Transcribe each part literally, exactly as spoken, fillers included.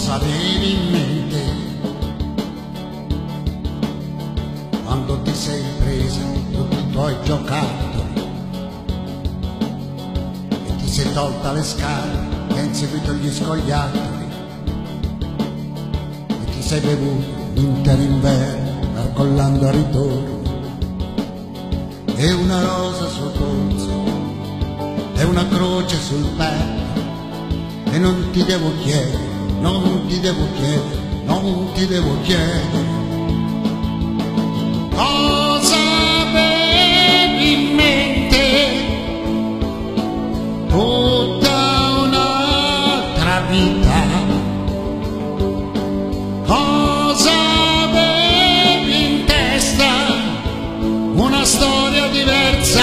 Cosa avevi in mente quando ti sei presa tutti i tuoi giocattoli e ti sei tolta le scarpe e hai inseguito gli scoiattoli e ti sei bevuto l'intero inverno narcollando a ritorno e una rosa sul polso e una croce sul petto e non ti devo chiedere, non ti devo chiedere, non ti devo chiedere cosa avevi in mente tutta un'altra vita, cosa avevi in testa, una storia diversa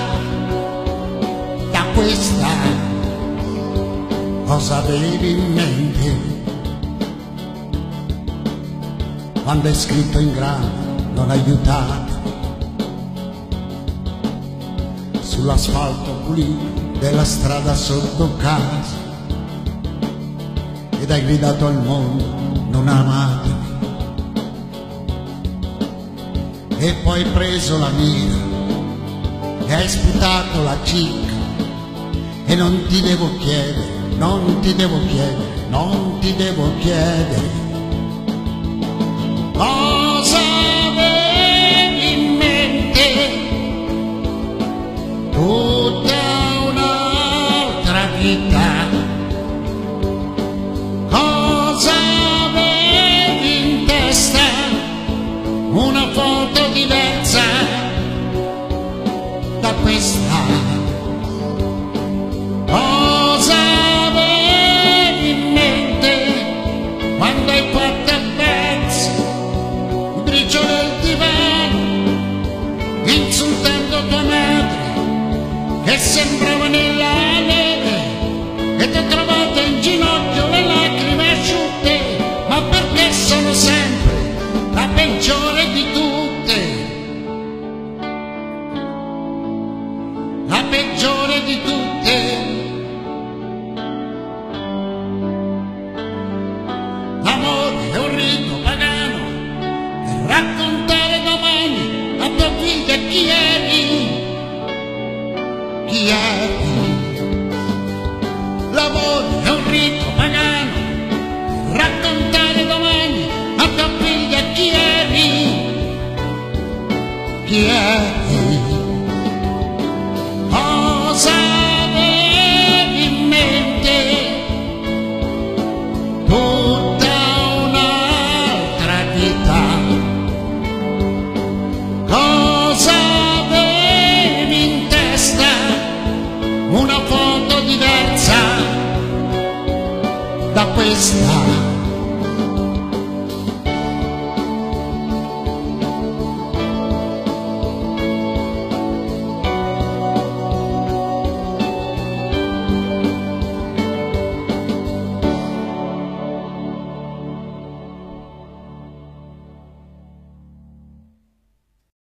da questa. Cosa avevi in mente quando hai scritto in grande non aiutato sull'asfalto pulito della strada sotto casa ed hai gridato al mondo non amatemi e poi hai preso la mira e hai sputato la cicca e non ti devo chiedere, non ti devo chiedere, non ti devo chiedere cosa avevi in mente tutta un'altra vita, cosa avevi in testa, una foto diversa da questa. Insultando tua madre che sembrava nella neve e ti ho trovato in ginocchio le lacrime asciutte, ma perché sono sempre la peggiore di tutte, la peggiore di tutte. L'amore è un rito pagano per raccontare domani a tua figlia chi eri, chi eri. L'amore è un rito pagano, raccontare domani a tua figlia chi eri, chi eri. Cosa avevi in mente tutta un'altra vita, cosa avevi in testa, una foto diversa da questa.